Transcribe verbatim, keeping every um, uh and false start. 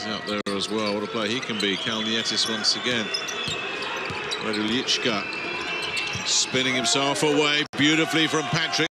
out there as well. What a player he can be. Kalnietis once again. Raduljica spinning himself away beautifully from Patrick.